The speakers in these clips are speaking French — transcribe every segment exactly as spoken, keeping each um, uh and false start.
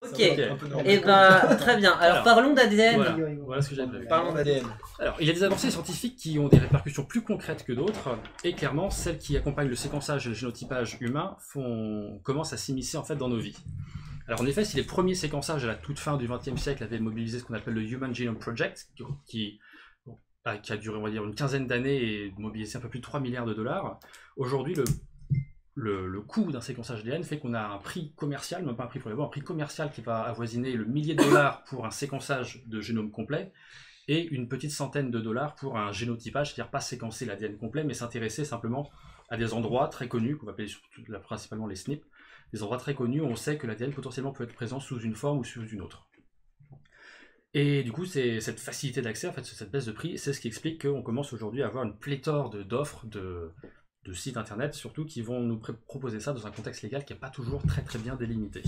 Ok, et eh ben très bien. Alors, Alors parlons d'A D N. Voilà, voilà ce que j'avais prévu. Parlons d'A D N. Alors, il y a des avancées scientifiques qui ont des répercussions plus concrètes que d'autres, et clairement, celles qui accompagnent le séquençage et le génotypage humain font... commencent à s'immiscer en fait dans nos vies. Alors en effet, si les premiers séquençages à la toute fin du vingtième siècle avaient mobilisé ce qu'on appelle le Human Genome Project, qui, qui a duré on va dire une quinzaine d'années et mobilisé un peu plus de trois milliards de dollars, aujourd'hui le Le, le coût d'un séquençage A D N fait qu'on a un prix commercial, même pas un prix pour les bois, un prix commercial qui va avoisiner le millier de dollars pour un séquençage de génome complet et une petite centaine de dollars pour un génotypage, c'est-à-dire pas séquencer l'A D N complet, mais s'intéresser simplement à des endroits très connus, qu'on va appeler surtout, là, principalement les S N P, des endroits très connus où on sait que l'A D N potentiellement peut être présent sous une forme ou sous une autre. Et du coup, c'est cette facilité d'accès, en fait, cette baisse de prix, c'est ce qui explique qu'on commence aujourd'hui à avoir une pléthore d'offres, de, de sites internet surtout, qui vont nous proposer ça dans un contexte légal qui n'est pas toujours très très bien délimité.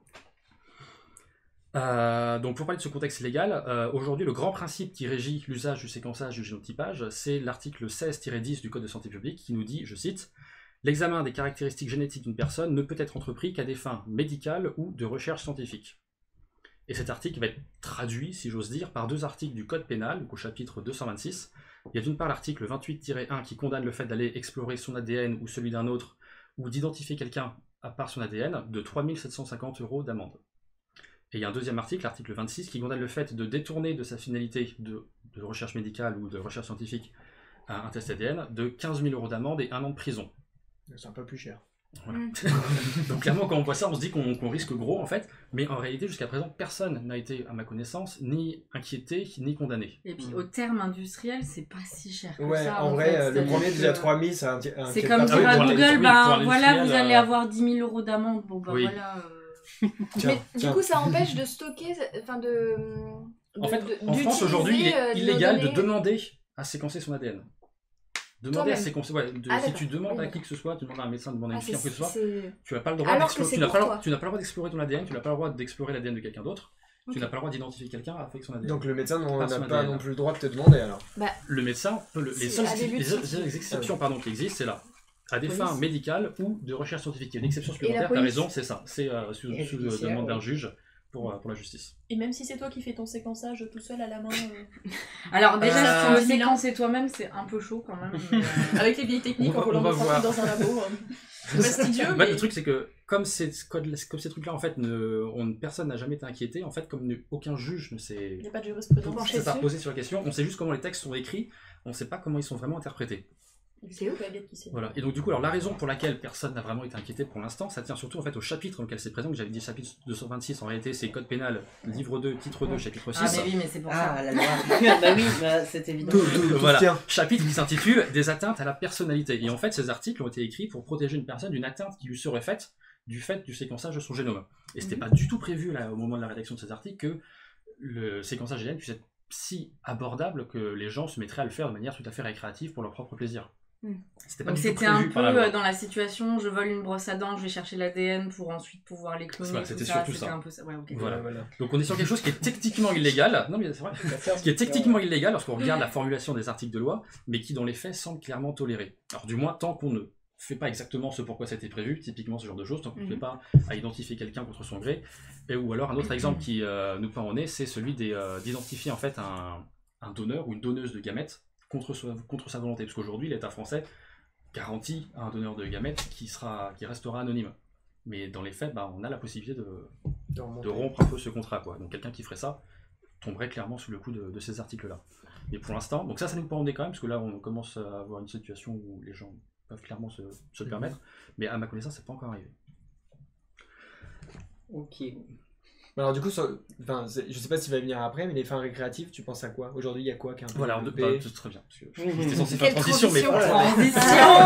Euh, donc pour parler de ce contexte légal, euh, aujourd'hui le grand principe qui régit l'usage du séquençage du génotypage, c'est l'article seize tiret dix du Code de santé publique qui nous dit, je cite, « L'examen des caractéristiques génétiques d'une personne ne peut être entrepris qu'à des fins médicales ou de recherche scientifique. » Et cet article va être traduit, si j'ose dire, par deux articles du Code pénal, donc au chapitre deux cent vingt-six. Il y a d'une part l'article vingt-huit tiret un qui condamne le fait d'aller explorer son A D N ou celui d'un autre, ou d'identifier quelqu'un à part son A D N, de trois mille sept cent cinquante euros d'amende. Et il y a un deuxième article, l'article vingt-six, qui condamne le fait de détourner de sa finalité de, de recherche médicale ou de recherche scientifique un test A D N de quinze mille euros d'amende et un an de prison. C'est un peu plus cher. Voilà. Donc clairement, quand on voit ça, on se dit qu'on qu'on risque gros, en fait, mais en réalité, jusqu'à présent, personne n'a été, à ma connaissance, ni inquiété, ni condamné. Et puis, au terme industriel, c'est pas si cher que ouais, ça. en, en vrai, fait, le premier déjà trois mille, ça inquiète pas. C'est comme dire à Google, ben voilà, vous allez avoir dix mille euros d'amende. Bon, ben oui. voilà. Euh... tiens, mais tiens. Du coup, ça empêche de stocker, enfin de. En fait, de, en France, aujourd'hui, il est illégal de demander à séquencer son A D N. Demander à séquencer, ouais, de, ah, si tu demandes oui. à qui que ce soit, tu demandes à un médecin, tu demandes à une fille, ah, que ce soit, tu n'as pas le droit d'explorer, tu n'as pas, pas le droit d'explorer ton A D N, tu n'as pas le droit d'explorer l'A D N de quelqu'un d'autre, okay. tu n'as pas le droit d'identifier quelqu'un avec son A D N. Donc le médecin n'a pas, pas non plus le droit de te demander alors. Bah, le médecin peut le, les seules les, les, les exceptions pardon qui existent, c'est là, à des fins médicales ou de recherche scientifique. Il y a une exception supplémentaire, tu as raison, c'est ça, c'est euh, sous, sous demande d'un juge. Pour, euh, pour la justice. Et même si c'est toi qui fais ton séquençage tout seul à la main. Euh... Alors déjà, euh, si tu le séquences toi-même, c'est un peu chaud quand même. Mais, euh... Avec les vieilles techniques, on, on roulant dans un labo. Euh... fastidieux. Mais... Le truc, c'est que comme ces, comme ces trucs-là, en fait, ne, on, personne n'a jamais été inquiété. En fait, comme ne, aucun juge ne s'est. Il n'y a pas de jurisprudence. C'est ça, posé sur la question. On sait juste comment les textes sont écrits. On ne sait pas comment ils sont vraiment interprétés. C'est ouf. Voilà. Et donc du coup, alors la raison pour laquelle personne n'a vraiment été inquiété pour l'instant, ça tient surtout en fait au chapitre dans lequel c'est présent, que j'avais dit chapitre deux cent vingt-six, en réalité c'est Code pénal, livre deux, titre deux, chapitre six. Ah mais oui, mais c'est pour ah, ça. La loi. Bah oui, bah, c'est évident. Tout, tout, tout voilà. Tient. Chapitre qui s'intitule Des atteintes à la personnalité. Et en fait, ces articles ont été écrits pour protéger une personne d'une atteinte qui lui serait faite du fait du séquençage de son génome. Et c'était mm-hmm. pas du tout prévu là, au moment de la rédaction de ces articles que le séquençage A D N puisse être si abordable que les gens se mettraient à le faire de manière tout à fait récréative pour leur propre plaisir. C'était Donc c'était un peu la dans la situation, je vole une brosse à dents, je vais chercher l'A D N pour ensuite pouvoir les cloner. C'était surtout ça. Un peu ça. Ouais, okay. Voilà, voilà. Donc on est sur quelque chose qui est techniquement illégal. Non mais c'est vrai. qui est techniquement illégal lorsqu'on regarde la formulation des articles de loi, mais qui dans les faits semble clairement toléré. Alors du moins tant qu'on ne fait pas exactement ce pourquoi ça a été prévu, typiquement ce genre de choses, tant qu'on ne mm-hmm. fait pas à identifier quelqu'un contre son gré, et ou alors un autre exemple qui euh, nous pend au nez, c'est celui euh, d'identifier en fait un, un donneur ou une donneuse de gamètes contre sa, contre sa volonté, parce qu'aujourd'hui l'État français garantit à un donneur de gamètes qui, sera, qui restera anonyme. Mais dans les faits, bah, on a la possibilité de, de rompre un peu ce contrat, quoi. Donc quelqu'un qui ferait ça tomberait clairement sous le coup de, de ces articles-là. Mais pour l'instant, donc ça, ça nous pend au nez quand même, parce que là, on commence à avoir une situation où les gens peuvent clairement se, se le permettre. Mais à ma connaissance, c'est pas encore arrivé. Ok. Alors du coup, ça, enfin, je sais pas s'il va venir après, mais les fins récréatives, tu penses à quoi? Aujourd'hui, il y a quoi qui est un peu voilà, de bah, c'est très bien. J'étais censé faire transition, mais transition.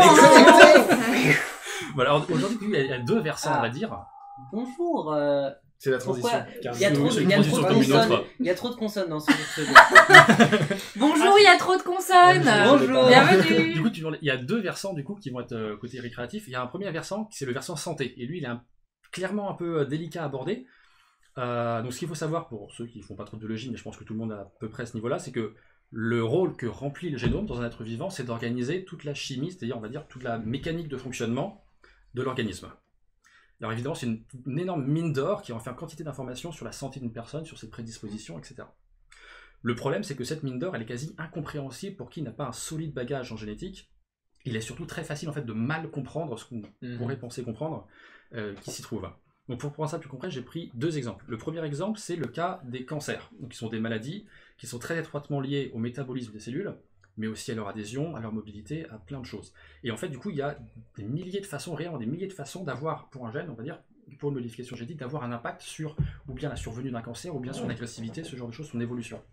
voilà, aujourd'hui, il y a deux versants, ah. on va dire. Bonjour. Euh... C'est la transition. Il y a trop, il y a trop de consonnes. Il y a trop de consonnes dans ce jeu. Bonjour, il y a trop de consonnes. Bonjour. Bienvenue. Du coup, tu, il y a deux versants du coup qui vont être euh, côté récréatif. Il y a un premier versant, c'est le versant santé, et lui, il est un, clairement un peu délicat à aborder. Euh, donc ce qu'il faut savoir pour ceux qui ne font pas trop de biologie, mais je pense que tout le monde a à peu près ce niveau-là, c'est que le rôle que remplit le génome dans un être vivant, c'est d'organiser toute la chimie, c'est-à-dire on va dire toute la mécanique de fonctionnement de l'organisme. Alors évidemment, c'est une, une énorme mine d'or qui renferme quantité d'informations sur la santé d'une personne, sur ses prédispositions, et cetera. Le problème, c'est que cette mine d'or, elle est quasi incompréhensible pour qui n'a pas un solide bagage en génétique. Il est surtout très facile en fait de mal comprendre ce qu'on mmh. pourrait penser comprendre euh, qui s'y trouve. Donc pour prendre ça plus concret, j'ai pris deux exemples. Le premier exemple, c'est le cas des cancers, donc qui sont des maladies qui sont très étroitement liées au métabolisme des cellules, mais aussi à leur adhésion, à leur mobilité, à plein de choses. Et en fait, du coup, il y a des milliers de façons, réellement des milliers de façons d'avoir, pour un gène, on va dire, pour une modification génétique, d'avoir un impact sur ou bien la survenue d'un cancer, ou bien son agressivité, ce genre de choses, son évolution.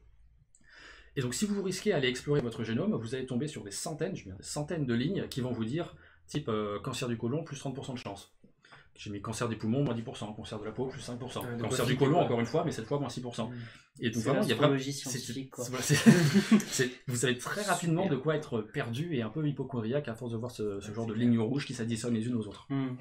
Et donc si vous risquez à aller explorer votre génome, vous allez tomber sur des centaines, je veux dire des centaines de lignes qui vont vous dire, type euh, cancer du côlon, plus trente pour cent de chance. J'ai mis cancer des poumons, moins dix pour cent, cancer de la peau, plus cinq pour cent. Euh, cancer du côlon, encore une fois, mais cette fois, moins six pour cent. Mmh. Et donc vraiment, il y a vraiment... scientifique, quoi. C'est, c'est, c'est, vous savez très rapidement de quoi être perdu et un peu hypochondriaque à force de voir ce, ce genre de lignes rouges qui s'additionnent les unes aux autres. Mmh.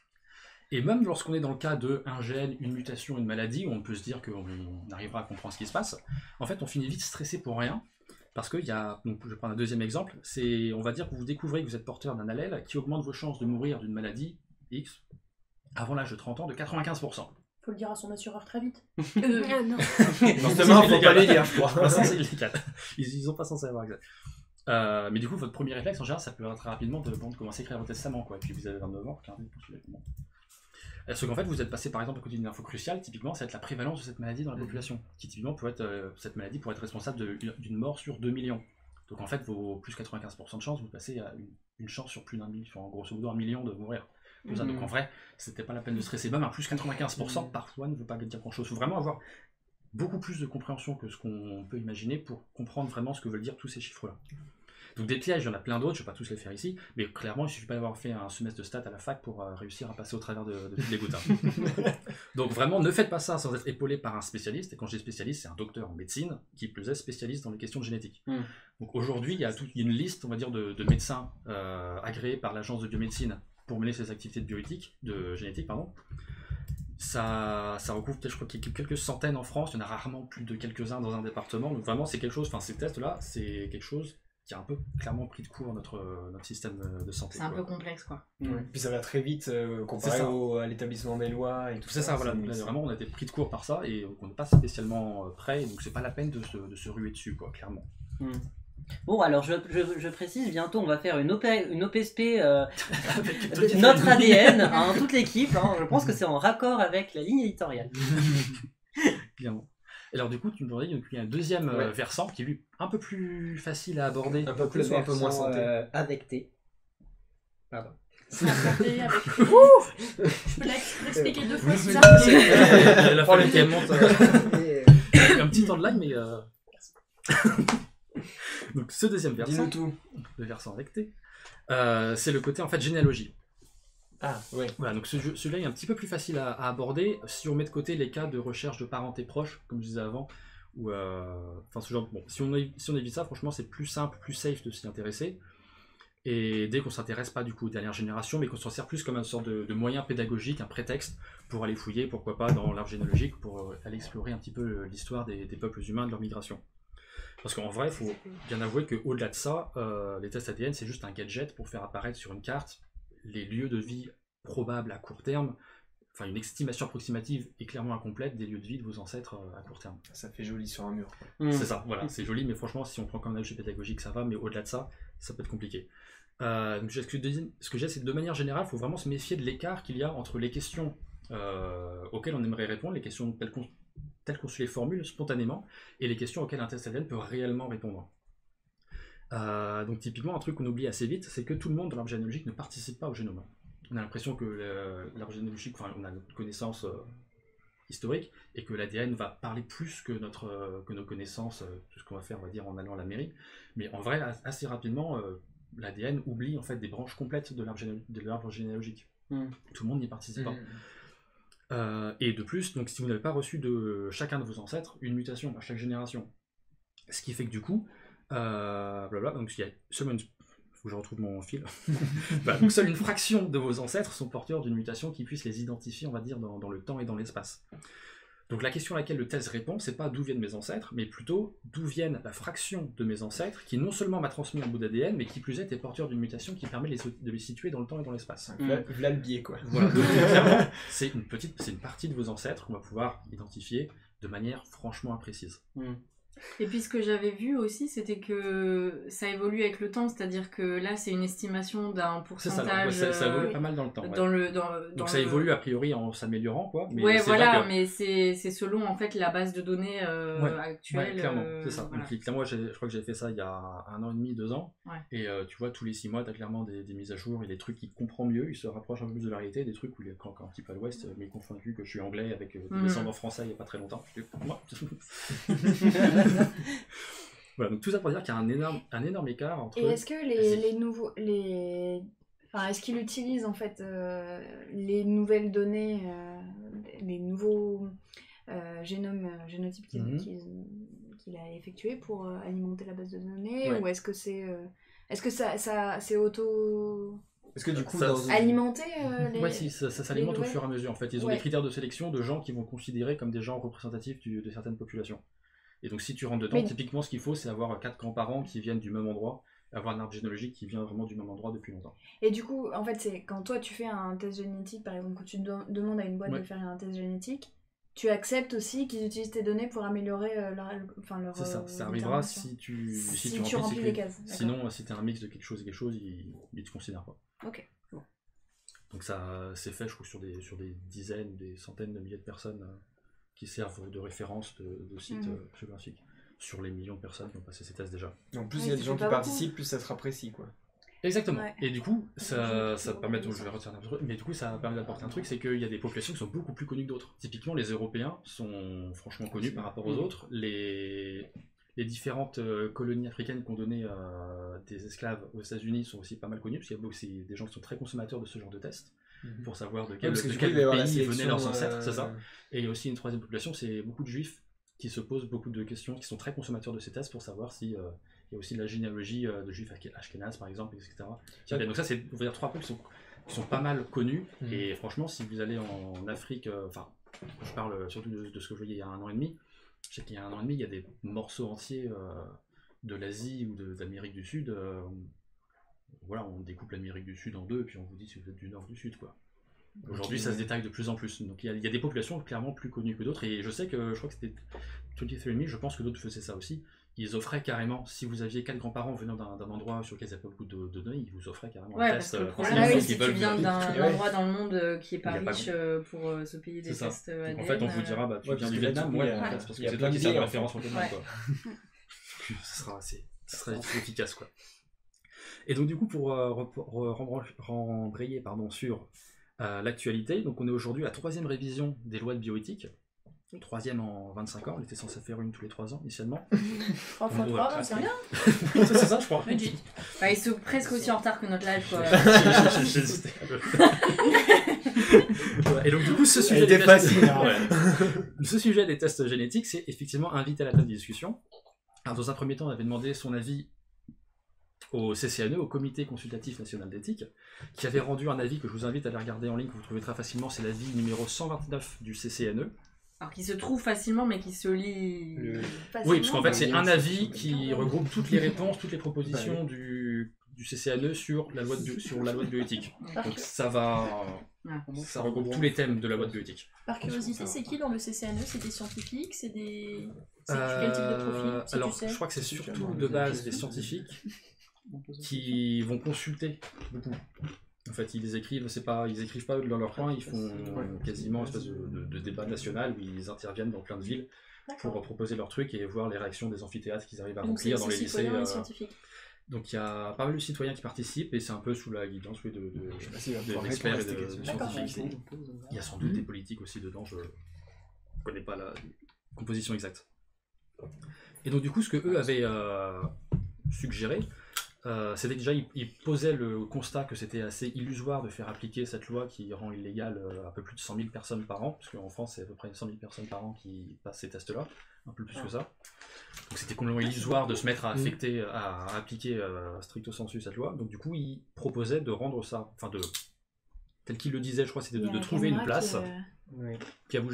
Et même lorsqu'on est dans le cas d'un gène, une mutation, une maladie, où on peut se dire qu'on arrivera à comprendre ce qui se passe, en fait, on finit vite stressé pour rien. Parce qu'il y a, donc je vais prendre un deuxième exemple, c'est, on va dire que vous découvrez que vous êtes porteur d'un allèle qui augmente vos chances de mourir d'une maladie X avant l'âge de trente ans de quatre-vingt-quinze pour cent. Faut le dire à son assureur très vite. euh, non. Justement, faut pas les dire, je crois. C'est illégal. Ils, ils ont pas censé avoir exact. Euh, mais du coup, votre premier réflexe, en général, ça peut être très rapidement de, de commencer à écrire votre testament, quoi. Et puis vous avez vingt-neuf ans, regardez, consulez-le. Parce qu'en fait, vous êtes passé par exemple à côté d'une info cruciale, typiquement, ça va être la prévalence de cette maladie dans la population, qui typiquement peut être, euh, cette maladie pourrait être responsable d'une mort sur deux millions. Donc en fait, vos plus quatre-vingt-quinze pour cent de chance, vous passez à une, une chance sur plus d'un million, en grosso modo un million de mourir. Mmh. Ça, donc en vrai, c'était pas la peine de stresser. Même un plus quatre-vingt-quinze pour cent mmh. parfois ne veut pas dire grand-chose. Il faut vraiment avoir beaucoup plus de compréhension que ce qu'on peut imaginer pour comprendre vraiment ce que veulent dire tous ces chiffres-là. Donc des pièges, il y en a plein d'autres, je ne vais pas tous les faire ici, mais clairement, il ne suffit pas d'avoir fait un semestre de stats à la fac pour euh, réussir à passer au travers de, de toutes les gouttes. Donc vraiment, ne faites pas ça sans être épaulé par un spécialiste, et quand je dis spécialiste, c'est un docteur en médecine qui plus est spécialiste dans les questions de génétique. Mm. Donc aujourd'hui, il y a toute une liste, on va dire, de, de médecins euh, agréés par l'agence de biomédecine pour mener ces activités de bioéthique, de génétique, pardon. Ça, ça recouvre peut-être, je crois qu'il y a quelques centaines en France, il y en a rarement plus de quelques-uns dans un département, donc vraiment, c'est quelque chose, enfin ces tests-là, c'est quelque chose qui a un peu clairement pris de court notre, notre système de santé. C'est un quoi. peu complexe, quoi. Ouais. Mmh. Puis ça va très vite euh, comparé au, à l'établissement des lois et tout c'est ça. ça, voilà. Là, vraiment, on a été pris de court par ça et on n'est pas spécialement prêt, donc c'est pas la peine de se, de se ruer dessus, quoi, clairement. Mmh. Bon, alors je, je, je précise, bientôt on va faire une, O P, une O P S P, euh, notre A D N, hein, toute l'équipe. Hein, je pense que c'est en raccord avec la ligne éditoriale. Bien. Et alors du coup, tu me demandais, il y a un deuxième ouais. euh, versant qui est lui un peu plus facile à aborder. Un peu plus, un peu moins santé. Euh, avec T. Pardon. Santé avec T. Ouh, je peux l'expliquer deux fois si ça. Il a fallu qu'elle monte. Euh... un petit temps de lag, mais... Euh... Donc ce deuxième versant, le versant avec T, euh, c'est le côté en fait généalogie. Ah, ouais. Voilà, donc ce, celui-là est un petit peu plus facile à, à aborder si on met de côté les cas de recherche de parenté proche, comme je disais avant, ou euh, enfin ce genre. Bon, si on, si on évite ça, franchement, c'est plus simple, plus safe de s'y intéresser. Et dès qu'on s'intéresse pas du coup aux dernières générations, mais qu'on s'en sert plus comme une sorte de, de moyen pédagogique, un prétexte pour aller fouiller, pourquoi pas, dans l'arbre généalogique, pour aller explorer un petit peu l'histoire des, des peuples humains, de leur migration. Parce qu'en vrai, il faut bien avouer qu'au-delà de ça, euh, les tests A D N, c'est juste un gadget pour faire apparaître sur une carte les lieux de vie probables à court terme, enfin une estimation approximative et clairement incomplète des lieux de vie de vos ancêtres à court terme. Ça fait joli sur un mur. Mmh. C'est ça, voilà, c'est joli, mais franchement, si on prend comme un objet pédagogique, ça va, mais au-delà de ça, ça peut être compliqué. Euh, donc, ce que j'ai, c'est que de manière générale, il faut vraiment se méfier de l'écart qu'il y a entre les questions euh, auxquelles on aimerait répondre, les questions telles qu'on telles qu'on se les formule spontanément, et les questions auxquelles un test A D N peut réellement répondre. Euh, donc typiquement, un truc qu'on oublie assez vite, c'est que tout le monde dans l'arbre généalogique ne participe pas au génome. On a l'impression que l'arbre généalogique, enfin, on a notre connaissance euh, historique, et que l'A D N va parler plus que, notre, euh, que nos connaissances, euh, tout ce qu'on va faire, on va dire, en allant à la mairie. Mais en vrai, assez rapidement, euh, l'A D N oublie en fait des branches complètes de l'arbre généalogique. Mm. Tout le monde n'y participe pas. Mm. Euh, et de plus, donc si vous n'avez pas reçu de chacun de vos ancêtres une mutation à chaque génération, ce qui fait que du coup, euh, blabla, donc il y a seulement une, faut que je retrouve mon fil, bah, donc seule une fraction de vos ancêtres sont porteurs d'une mutation qui puisse les identifier, on va dire, dans, dans le temps et dans l'espace. Donc la question à laquelle le test répond, c'est pas d'où viennent mes ancêtres, mais plutôt d'où viennent la fraction de mes ancêtres qui non seulement m'a transmis un bout d'A D N, mais qui plus est est porteur d'une mutation qui permet les, de les situer dans le temps et dans l'espace. Mmh. Voilà, voilà le biais quoi. Voilà, donc clairement, c'est une petite, c'est une partie de vos ancêtres qu'on va pouvoir identifier de manière franchement imprécise. Mmh. Et puis ce que j'avais vu aussi, c'était que ça évolue avec le temps, c'est-à-dire que là c'est une estimation d'un pourcentage. C'est ça, ouais, ça, ça évolue euh, pas mal dans le temps. Ouais. Dans le, dans, dans Donc ça le... évolue a priori en s'améliorant, quoi. Mais ouais, c'est voilà, que... mais c'est selon en fait la base de données euh, ouais, actuelle. Ouais, clairement, euh, c'est ça. voilà. Donc, clairement, je crois que j'ai fait ça il y a un an et demi, deux ans. Ouais. Et euh, tu vois, tous les six mois, tu as clairement des, des mises à jour et des trucs qu'il comprend mieux, il se rapproche un peu plus de la réalité, des trucs où il est encore un petit peu à l'ouest, mais il confond vu que je suis anglais avec euh, des mmh. descendants français il n'y a pas très longtemps. Je dis, moi. Voilà, donc tout ça pour dire qu'il y a un énorme, un énorme écart entre... Et est-ce que les, les nouveaux... Les... Enfin, est-ce qu'il utilise en fait euh, les nouvelles données, euh, les nouveaux euh, génomes, génotypes qu'il mmh. qu'il, qu'il a effectués pour euh, alimenter la base de données, ouais. ou est-ce que c'est... Euh, est-ce que ça, ça c'est auto... Est-ce que du coup, ça, dans... alimenter euh, les... Ouais, si, ça, ça s'alimente au fur et à mesure. En fait, ils ont ouais. des critères de sélection de gens qui vont considérer comme des gens représentatifs du, de certaines populations. Et donc, si tu rentres dedans, mais... typiquement, ce qu'il faut, c'est avoir quatre grands-parents qui viennent du même endroit, avoir un arbre généalogique qui vient vraiment du même endroit depuis longtemps. Et du coup, en fait, c'est quand toi, tu fais un test génétique, par exemple, quand tu de- demandes à une boîte ouais. de faire un test génétique, tu acceptes aussi qu'ils utilisent tes données pour améliorer euh, leur, enfin, leur... C'est ça, euh, ça arrivera si tu, si si tu, tu remplis les cases. Sinon, si tu as un mix de quelque chose et quelque chose, ils ne te considèrent pas. Ok. Bon. Donc ça, c'est fait, je crois, sur des, sur des dizaines ou des centaines de milliers de personnes euh, qui servent de référence de, de sites mmh. euh, géographiques. Sur les millions de personnes qui ont passé ces tests déjà. En plus, il ouais, y a des gens qui participent, beaucoup. Plus ça sera précis, quoi. Exactement. Ouais. Et du coup, ça, ça permet, je vais retirer un peu, mais du coup, ça permet d'apporter un truc, c'est qu'il y a des populations qui sont beaucoup plus connues que d'autres. Typiquement, les Européens sont franchement connus par rapport aux mmh. autres. Les, les différentes euh, colonies africaines qui ont donné euh, des esclaves aux États-Unis sont aussi pas mal connues, parce qu'il y a aussi des gens qui sont très consommateurs de ce genre de tests. Mmh. Pour savoir de quel, ouais, de quel pays venaient leurs ancêtres, euh... c'est ça. Et il y a aussi une troisième population, c'est beaucoup de juifs qui se posent beaucoup de questions, qui sont très consommateurs de ces tests pour savoir si euh, il y a aussi de la généalogie euh, de juifs ashkénazes par exemple, et cetera. Ouais. Donc ça, c'est, on va dire, trois peuples qui sont, qui sont pas mal connus, mmh. et franchement, si vous allez en Afrique, enfin, euh, je parle surtout de, de ce que je voyais il y a un an et demi, je sais qu'il y a un an et demi, il y a des morceaux entiers euh, de l'Asie ou de, d'Amérique du Sud, euh, voilà, on découpe l'Amérique du Sud en deux, et puis on vous dit si vous êtes du Nord ou du Sud, quoi. Aujourd'hui, ça se détaille de plus en plus. Donc, il y, y a des populations clairement plus connues que d'autres. Et je sais que, je crois que c'était vingt-trois and me, je pense que d'autres faisaient ça aussi. Ils offraient carrément, si vous aviez quatre grands-parents venant d'un, d'un endroit sur lequel il n'y a pas beaucoup de, de données, ils vous offraient carrément ouais, un test. Parce que le problème, ah oui, si tu viens d'un ouais. endroit dans le monde qui est pas riche pas... pour euh, se payer des c'est tests A D N. En fait, on vous dira, bah, tu ouais, viens du Vietnam, ouais, en fait, parce que c'est toi qui sert de référence au Vietnam, quoi. Ce sera assez efficace, quoi. Et donc, du coup, pour rembrayer sur Euh, l'actualité, donc on est aujourd'hui à la troisième révision des lois de bioéthique, troisième en vingt-cinq ans, on était censé faire une tous les trois ans initialement. trois fois trois, c'est rien. C'est ça, je crois. Bah, ils sont presque aussi en retard que notre live, quoi. Et donc du coup, ce sujet, des tests... facile, hein. ouais. ce sujet des tests génétiques, c'est effectivement invité à la table de discussion. Alors, dans un premier temps, on avait demandé son avis au C C N E, au Comité Consultatif National d'Éthique, qui avait rendu un avis que je vous invite à aller regarder en ligne, que vous trouvez très facilement, c'est l'avis numéro cent vingt-neuf du C C N E. Alors qui se trouve facilement, mais qui se lit... Le... Oui, parce qu'en fait, c'est un avis qui regroupe toutes les réponses, toutes les propositions du, du C C N E sur la loi de, sur la loi de bioéthique. Donc ça va... Ça regroupe tous les thèmes de la loi de bioéthique. Par curiosité, c'est qui dans le C C N E? C'est des scientifiques? C'est des... C'est euh... quel type de profil si Alors, tu sais je crois que c'est surtout de base des scientifiques qui vont consulter beaucoup. En fait, ils écrivent, c'est pas, ils écrivent pas dans leur coin, ils font quasiment une espèce de, de, de débat national où ils interviennent dans plein de villes pour proposer leurs trucs et voir les réactions des amphithéâtres qu'ils arrivent à remplir dans les lycées. Euh... Donc il y a pas mal de citoyens qui participent et c'est un peu sous la guidance oui, de, de, de, d'experts et de, de scientifiques. Il y a sans doute des politiques aussi dedans, je ne connais pas la composition exacte. Et donc du coup, ce que eux avaient euh, suggéré, Euh, c'était déjà, ils, ils posaient le constat que c'était assez illusoire de faire appliquer cette loi qui rend illégale euh, un peu plus de cent mille personnes par an, parce qu'en France, c'est à peu près cent mille personnes par an qui passent ces tests-là, un peu plus ah. que ça. Donc c'était complètement illusoire de se mettre à, affecter, à, à appliquer euh, stricto sensu cette loi. Donc du coup, ils proposaient de rendre ça, enfin de, tel qu'ils le disaient, je crois, c'était de, de trouver une place qui, euh... qui a bougé.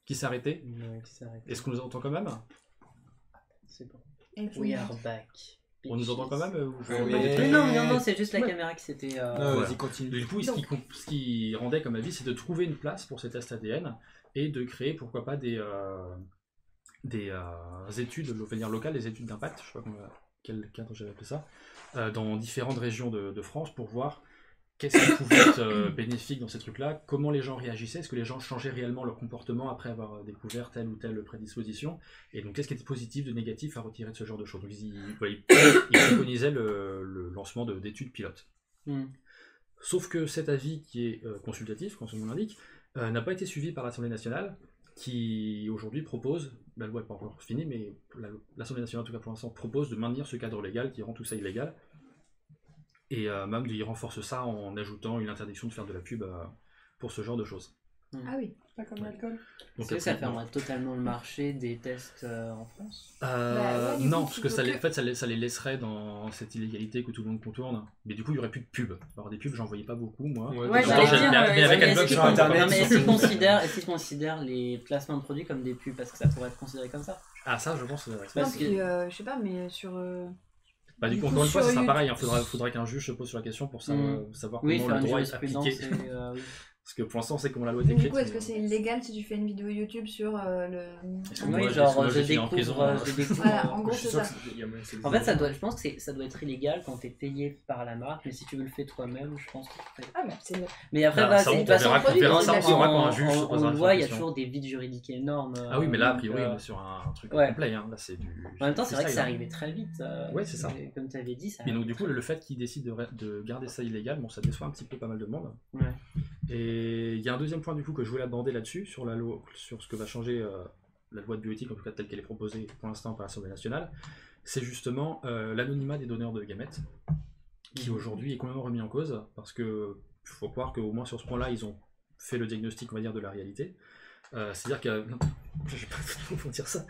Qui s'est arrêté? Non, qui s'est arrêté. Est-ce qu'on nous entend quand même? C'est bon. Et puis, We are back. On nous entend quand même ou... Oui. Mais non, non, non, c'est juste la Ouais. caméra qui s'était. Euh... Non, Voilà. vas-y, continue. Du coup, ce qui, comp- ce qui rendait comme avis, c'est de trouver une place pour ces tests A D N et de créer, pourquoi pas, des, euh, des euh, études, on va dire locales, des études d'impact, je sais pas comment, quel cadre j'avais appelé ça, euh, dans différentes régions de, de France pour voir qu'est-ce qui pouvait être euh, bénéfique dans ces trucs-là, comment les gens réagissaient, est-ce que les gens changeaient réellement leur comportement après avoir découvert telle ou telle prédisposition, et donc qu'est-ce qui était positif, de négatif à retirer de ce genre de choses. Donc ils, voilà, ils, ils préconisaient le, le lancement de- d'études pilotes. Hmm. Sauf que cet avis qui est euh, consultatif, comme son nom l'indique, euh, n'a pas été suivi par l'Assemblée nationale, qui aujourd'hui propose, la loi n'est pas encore finie, mais la- l'Assemblée nationale en tout cas pour l'instant propose de maintenir ce cadre légal qui rend tout ça illégal, et euh, même d'y renforce ça en ajoutant une interdiction de faire de la pub euh, pour ce genre de choses. Ah oui. Pas comme l'alcool. Est-ce que ça fermerait totalement le marché des tests euh, en France? Euh, Bah ouais, du non, coup, parce tu que ça veux les, que- en fait, ça, les, ça les laisserait dans cette illégalité que tout le monde contourne. Mais du coup, il n'y aurait plus de pub. Alors des pubs, j'en voyais pas beaucoup, moi. Ouais, Ouais, Attends, j'allais j'ai- dire, mais- euh, mais avec ouais, Adblock, est-ce je qu'ils peux Internet, pas. non, mais est-ce c'est- qu'ils considèrent, est-ce qu'ils considèrent les placements de produits comme des pubs? Parce que ça pourrait être considéré comme ça. Ah, ça, je pense. euh, c'est- Parce non, que- puis, euh, je sais pas, mais sur. euh, Bah, du Du coup, coup, encore une fois, sur ça sera YouTube- pareil. Il faudra, faudra qu'un juge se pose sur la question pour savoir, Mm. savoir Oui, comment faire le une droit est jurisprudence. appliqué. et, euh, oui. Parce que pour l'instant, on sait comment la loi est Du écrite. coup, est-ce que mais- c'est illégal si tu fais une vidéo YouTube sur euh, le. Est-ce que Oui, moi, je- genre, moi, je je finis en prison, découvre. hein. je découvre, Voilà, euh, en gros, Je suis c'est sûr ça. que c'est- il y a moyen que ça En fait, existe. ça doit, je pense que c'est- ça doit être illégal quand t'es payé par la marque, mais si tu veux le faire toi-même, je pense que c'est- Ah, mais c'est. Mais après, Ah, bah, ça, c'est on de toute façon, verra- on verra en- ça, on en- saura quand un juge se en- posera on la voit, il y a question. toujours des vides juridiques énormes. Ah oui, mais là, a donc, priori, euh, on est sur un truc ouais. complet. Hein. Là, c'est du. En même temps, c'est vrai que c'est freestyle, hein. arrivé très vite. euh, Ouais, c'est ça. Comme tu avais dit, ça Et donc arrive du coup, très le fait qu'ils décident de, ré- de garder ça illégal, bon, ça déçoit un petit peu pas mal de monde. vite. Ouais. Et il y a un deuxième point du coup que je voulais aborder là-dessus, sur la loi, sur ce que va changer euh, la loi de bioéthique, en tout cas telle qu'elle est proposée pour l'instant par l'Assemblée nationale, c'est justement euh, l'anonymat des donneurs de gamètes, qui aujourd'hui est complètement remis en cause, parce que faut croire qu'au moins sur ce point-là, ils ont fait le diagnostic, on va dire, de la réalité. Euh, C'est-à-dire que... Non, je vais pas vous dire ça.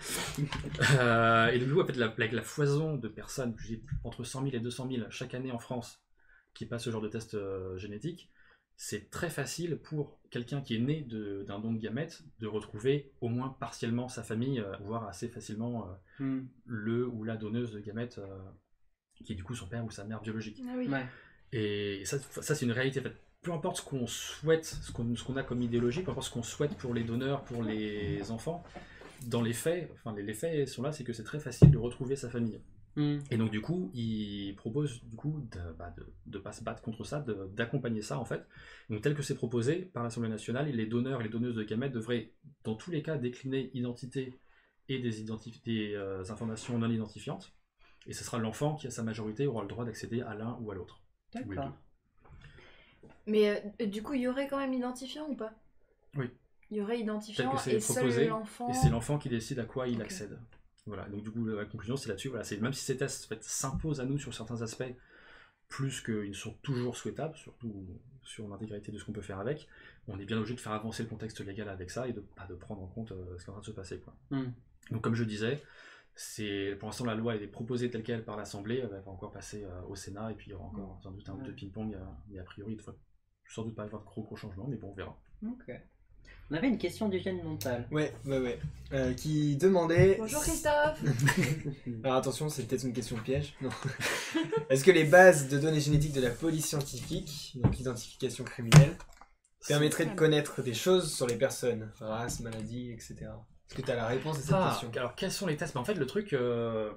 Euh, et du coup, en fait, la, avec la foison de personnes, je dis entre cent mille et deux cent mille chaque année en France, qui passent ce genre de test euh, génétique, c'est très facile pour quelqu'un qui est né de- d'un don de gamètes de retrouver au moins partiellement sa famille, euh, voire assez facilement euh, Hmm. le ou la donneuse de gamètes, euh, qui est du coup son père ou sa mère biologique. Ah oui. Ouais. Et ça, ça c'est une réalité. En fait, peu importe ce qu'on souhaite, ce qu'on ce qu'on a comme idéologie, peu importe ce qu'on souhaite pour les donneurs, pour les enfants, dans les faits, enfin les, les faits sont là, c'est que c'est très facile de retrouver sa famille. Hmm. Et donc du coup, il propose du coup de bah, de, de pas se battre contre ça, de- d'accompagner ça en fait. Donc tel que c'est proposé par l'Assemblée nationale, les donneurs et les donneuses de gamètes devraient dans tous les cas décliner identité et des, identif- des euh, informations non identifiantes. Et ce sera l'enfant qui à sa majorité aura le droit d'accéder à l'un ou à l'autre. Ou les D'accord. deux. Mais euh, du coup, il y aurait quand même identifiant ou pas? Oui. Il y aurait Tel identifiant que c'est et proposé, seul l'enfant. et c'est l'enfant qui décide à quoi il Ok. accède. Voilà, donc du coup la conclusion c'est là-dessus, voilà, c'est même si ces tests en fait, s'imposent à nous sur certains aspects, plus qu'ils sont toujours souhaitables, surtout sur l'intégralité de ce qu'on peut faire avec, on est bien obligé de faire avancer le contexte légal avec ça et de, bah, de prendre en compte euh, ce qui est en train de se passer. Quoi. Hmm. Donc comme je disais, c'est, pour l'instant la loi elle est proposée telle qu'elle par l'Assemblée, elle va encore passer euh, au Sénat et puis il y aura encore sans doute un peu de ping-pong, euh, mais a priori il ne devrait sans doute pas y avoir de gros, gros changements, mais bon on verra. Ok. On avait une question d'hygiène mentale. Ouais, ouais, ouais. Euh, qui demandait. Bonjour Christophe. Alors attention, c'est peut-être une question piège. Non. Est-ce que les bases de données génétiques de la police scientifique, donc l'identification criminelle, permettraient de connaître des choses sur les personnes, race, maladie, et cetera. Est-ce que tu as la réponse à cette Ah, question? alors quels sont les tests? Ben, en fait le truc, euh,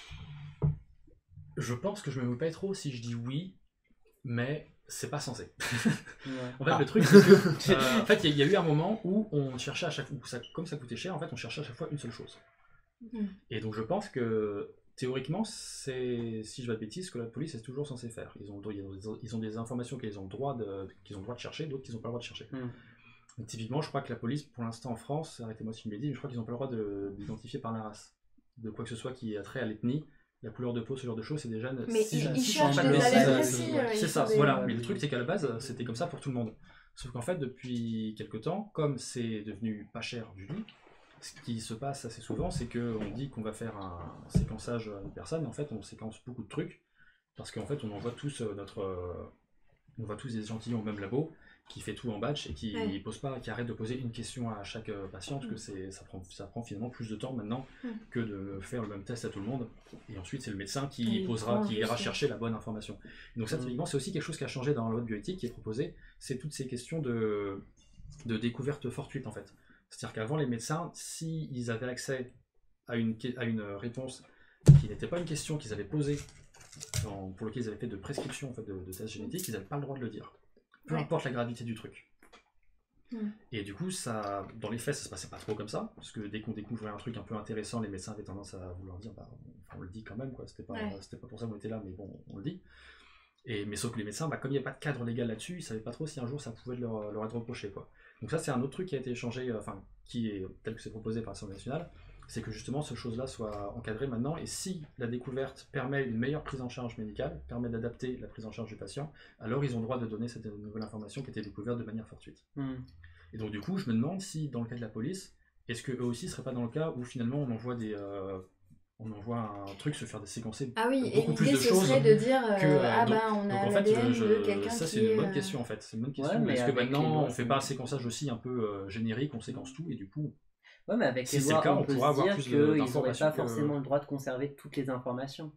je pense que je me mouille pas trop si je dis oui, mais c'est pas censé. Ouais. En fait Ah. le truc c'est que, euh, en fait il y, y a eu un moment où on cherchait à chaque fois, où ça, comme ça coûtait cher, en fait on cherchait à chaque fois une seule chose. Mhm. Et donc je pense que théoriquement c'est, si je ne dis pas de bêtises, ce que la police est toujours censée faire. Ils ont, ils ont, ils ont des informations qu'ils ont le droit de, qu'ils ont le droit de chercher, d'autres qu'ils n'ont pas le droit de chercher. Hmm. Donc, typiquement, je crois que la police, pour l'instant en France, arrêtez-moi si je me l'ai dit, mais je crois qu'ils n'ont pas le droit de- d'identifier par la race. De quoi que ce soit qui a trait à l'ethnie, la couleur de peau, ce genre de choses, c'est déjà... Mais si ils, je- ils si je cherchent prends pas des de alerte bêtises, précis. euh, c'est ils ça, font des- voilà. Mais le truc, c'est qu'à la base, c'était comme ça pour tout le monde. Sauf qu'en fait, depuis quelques temps, comme c'est devenu pas cher du tout, ce qui se passe assez souvent, c'est qu'on dit qu'on va faire un séquençage à une personne, et en fait, on séquence beaucoup de trucs, parce qu'en fait, on envoie tous euh, notre... euh, on voit tous des échantillons au même labo, qui fait tout en batch et qui Ouais. pose pas, qui arrête de poser une question à chaque euh, patient, parce que c'est, ça, prend, ça prend finalement plus de temps maintenant Mm. que de faire le même test à tout le monde. Et ensuite, c'est le médecin qui Et il posera, prend qui juste, ira ouais. chercher la bonne information. Et donc ça, Mm. typiquement, c'est aussi quelque chose qui a changé dans la loi de bioéthique qui est proposée, c'est toutes ces questions de, de découverte fortuite, en fait. C'est-à-dire qu'avant, les médecins, s'ils avaient accès à une, à une réponse qui n'était pas une question qu'ils avaient posée, dans- pour laquelle ils avaient fait de prescription en fait, de, de tests génétiques, ils n'avaient pas le droit de le dire. Peu Ouais. importe la gravité du truc. Mm. Et du coup, ça, dans les faits, ça se passait pas trop comme ça, parce que dès qu'on découvrait un truc un peu intéressant, les médecins avaient tendance à vouloir dire, bah, on, on le dit quand même, quoi. C'était pas, Ouais. c'était pas pour ça qu'on était là, mais bon, on le dit. Et, mais sauf que les médecins, bah, comme il n'y a pas de cadre légal là-dessus, ils savaient pas trop si un jour ça pouvait leur, leur être reproché, quoi. Donc ça, c'est un autre truc qui a été changé, euh, enfin, qui est tel que c'est proposé par l'Assemblée nationale, c'est que justement, ce chose-là soit encadré maintenant, et si la découverte permet une meilleure prise en charge médicale, permet d'adapter la prise en charge du patient, alors ils ont le droit de donner cette nouvelle information qui a été découverte de manière fortuite. Mm. Et donc du coup, je me demande si, dans le cas de la police, est-ce que eux aussi seraient pas dans le cas où finalement on envoie des, euh, on envoie un truc se faire déséquencer Ah oui, et beaucoup plus l'idée de ce choses serait de dire euh, que, euh, ah donc- bah on donc a en fait, l'A D N je- de quelqu'un ça qui c'est une est, bonne euh, question en fait. C'est une bonne question. Ouais, mais Est-ce que avec les maintenant lois, on fait c'est- pas un séquençage aussi un peu euh, générique, on séquence tout et du coup Ouais, mais avec Si les c'est le lois, cas, on, on peut pourra se avoir dire plus de- qu'ils n'auraient d'informations pas que- forcément le droit de conserver toutes les informations.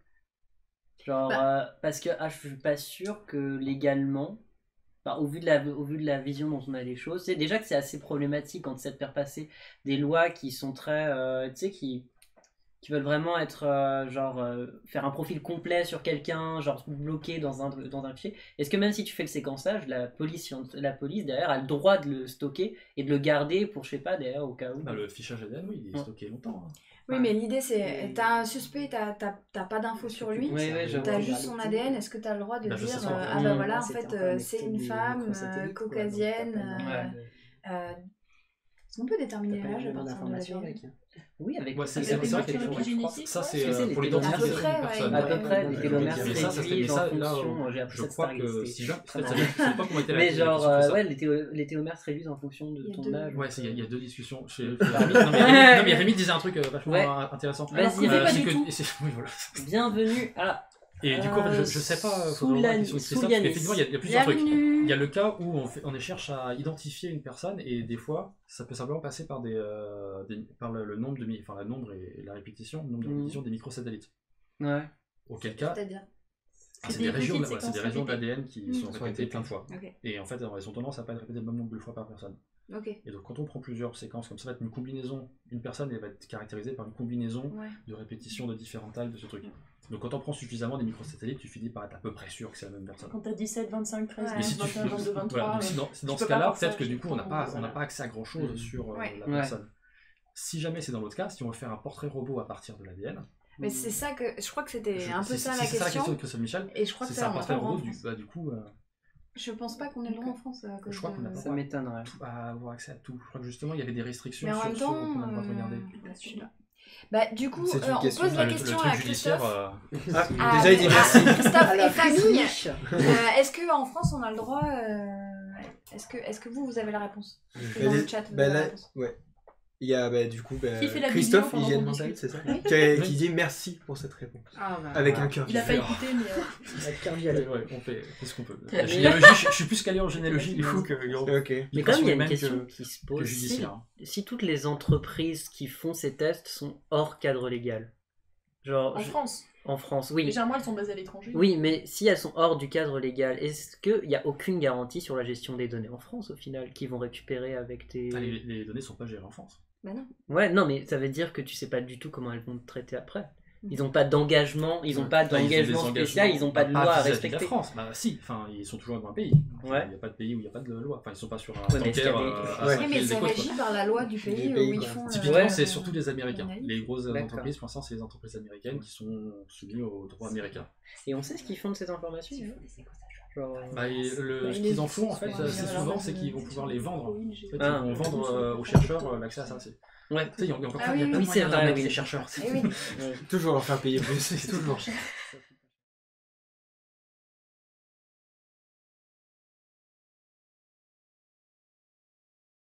Genre, Bah. euh, parce que ah, je suis pas sûr que légalement, enfin, au, vu de la, au vu de la vision dont on a les choses, c'est déjà que c'est assez problématique quand c'est de faire passer des lois qui sont très, euh, tu sais, qui, qui veulent vraiment être, euh, genre, euh, faire un profil complet sur quelqu'un, genre bloqué dans un, dans un fichier. Est-ce que même si tu fais le séquençage, la police, la police derrière a le droit de le stocker et de le garder pour, je sais pas, derrière, au cas où. bah, le fichage A D N, oui, il est Ouais. stocké longtemps. hein. Oui, Ouais. mais l'idée c'est, Et- t'as un suspect, t'as t'as- t'as pas d'infos sur lui, Ouais, ouais, je t'as vois. juste son A D N, est-ce que t'as le droit de Bah, je sais dire pas. euh, ah bah Mmh. voilà en C'était fait un peu euh, un c'est extrait une des femme microsatellites, euh, quoi, donc caucasienne, t'as pas euh, énormément euh, est-ce qu'on peut déterminer T'as pas l'âge à énormément partir de d'informations l'A D N? avec. Oui, avec Ouais, c'est Avec c'est les vrai qu'il y a des marqueurs choses, je crois. génétiques, Ça, ouais. c'est Tu sais, euh, les pour télomères, l'identification à peu d'une près, personne. ouais, à peu près, ouais, les ouais. télomères Mais se ça, ça serait- réduisent mais ça, en là, fonction, j'ai appris Je ça crois de que Stargate si Station. jamais, peut-être ça dépend- ça dépend comment était la Mais la genre, discussion euh, que ça. ouais, les, télo- les télomères se réduisent en fonction de Il y a ton deux- âge. Ouais, donc, c'est- il y, a- il y a euh, deux discussions. Chez... non, mais Rémi, non, mais Rémi disait un truc euh, vachement Ouais. intéressant. Vas-y, Euh, Rémi. pas c'est du que- tout. et c'est- oui, voilà. Bienvenue à. Et du coup, en fait, je, Euh, je sais pas, faut sous vraiment la- la question de sous Christophe, parce Yanis. qu'effectivement, il y a- il y a plusieurs trucs. Bienvenue. Il y a le cas où on, fait, on cherche à identifier une personne et des fois, ça peut simplement passer par, des, euh, des- par le, le nombre de, mi- enfin, le nombre et la répétition, le nombre de Mhm. répétitions des microsatellites. Ouais. Auquel cas, C'est-à-dire ah, C'est c'est des des régions, petites ouais, c'est des séquences régions répétées. d'A D N qui Mhm. sont Sont répétées répétées. plein de fois. Ok, Et en fait, elles ont tendance à pas être répétées le même nombre de fois par personne. ok, Et donc, quand on prend plusieurs séquences comme ça, va être une combinaison, une personne elle va être caractérisée par une combinaison ouais. de répétitions de différentes tailles de ce truc. Donc, quand on prend suffisamment des microsatellites, tu finis par être à peu près sûr que c'est la même personne. Quand t'as dix-sept, vingt-cinq, treize, Ouais. Mais si tu vingt et un, vingt-deux, voilà, vingt-trois. donc si dans, si dans tu ce peux pas cas-là, voir ça, peut-être que du coup, on n'a je pas, comprends, on n'a voilà. pas accès à grand chose Mhm. sur euh, Ouais. la Ouais. personne. Si jamais c'est dans l'autre cas, si on veut faire un portrait robot à partir de l'A D N, Mais c'est ça que je crois que c'était je- un peu si- ça si la c'est ça la question. question de Christophe Michel, Et je crois que c'est ça ça un on a portrait pas le droit robot, en du, France. bah, du coup, euh, Je pense pas qu'on ait le droit en France à cause Je crois de- qu'on a pas Ça m'étonnerait. tout- à avoir accès à tout. Je crois que justement, il y avait des restrictions Mais en sur même ce qu'on a le temps, droit de regarder. euh, je sais pas. Bah du coup, C'est une euh, on question. pose Ah, la le, le question truc à judiciaire, Christophe. euh, Ah, Ah, déjà il dit mais- merci. ah, Christophe et Alors, famille. Chris Lich. Euh, est-ce que en France on a le droit euh, Est-ce que est-ce que vous vous avez la réponse Est-ce que Bah, dans le les- chat vous bah, avez la là, réponse ouais. Il y a bah, du coup bah, Qui fait la Christophe, vidéo pendant hygiène qu'on mentale, discute. c'est ça Oui. qui, a- qui dit merci pour cette réponse. Ah bah. Avec Ah. un cœur. Il a qui pas fait. écouté, mais. euh, La carte Ouais, violet. ouais, on fait, fait ce qu'on peut. Mais- La généalogie, je, je suis plus calé en généalogie, il faut que. Ok. Mais quand même, il y a une même question que- qui se que pose. Si, judiciaire. si toutes les entreprises qui font ces tests sont hors cadre légal, genre En je- France. en France, oui. Légèrement, elles sont basées à l'étranger. Oui, mais si elles sont hors du cadre légal, est-ce qu'il n'y a aucune garantie sur la gestion des données en France au final, qu'ils vont récupérer avec tes... Ah, les, les données sont pas gérées en France. Bah non. Ouais, non, mais ça veut dire que tu sais pas du tout comment elles vont te traiter après. Ils n'ont pas d'engagement, ils n'ont pas Ah, ils ont des d'engagement engagements, spécial, ils n'ont pas de bah, loi à vis-à-vis de respecter. la France, bah si, enfin ils sont toujours dans un pays. Ouais. Il n'y a pas de pays où il n'y a pas de loi. Enfin ils sont pas sur un Ouais, mais est-ce qu'il y a tanker des- euh, à Ouais. cinq Oui, mais milles ça des côtes, régit quoi. par la loi du pays, Des où pays, ils quoi. font. Typiquement, Ouais. c'est surtout les Américains. analyse. Les grosses D'accord. entreprises, pour l'instant, c'est les entreprises américaines qui sont soumises au droit américain. Et on sait ce qu'ils font de ces informations non Genre, euh, Bah, et le, Bah, ce il qu'ils est- en font, en fait, Ouais, c'est il y a souvent, leur c'est base qu'ils de- vont pouvoir les vendre. En fait, Ah. ils vont vendre euh, aux chercheurs euh, l'accès à ça. C'est- Ouais. Tu sais, il y a encore Ah plein il y a oui, plein oui, de c'est moyens vrai, d'arnaquer oui. les chercheurs. Eh oui. Toujours leur faire payer plus, c'est toujours.